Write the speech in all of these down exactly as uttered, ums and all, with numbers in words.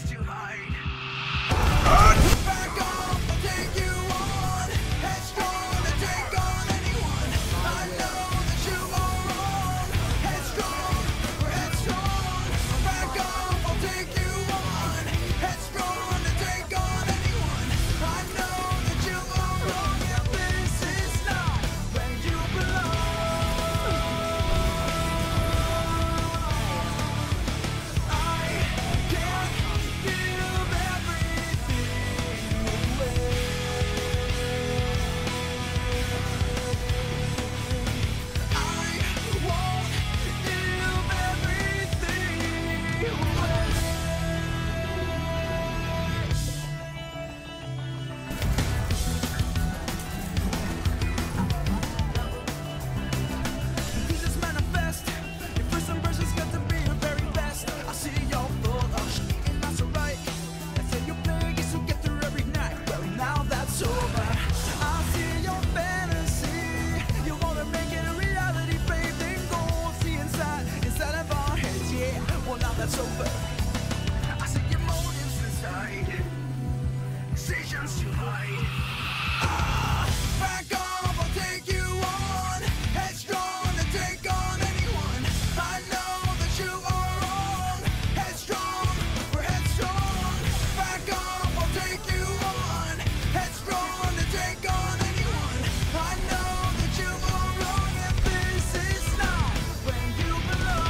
That's over. I see your motives inside, decisions to hide. Ah, back off, I'll take you on. Headstrong to take on anyone. I know that you are wrong. Headstrong, we're headstrong. Back off, I'll take you on. Headstrong to take on anyone. I know that you are wrong, and this is not where you belong.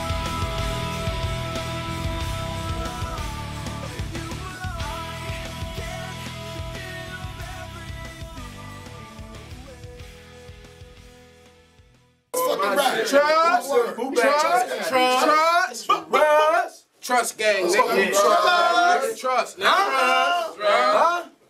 Trust, trust, trust, trust, trust gang, nigga. Trust, trust, nigga. Trust, trust.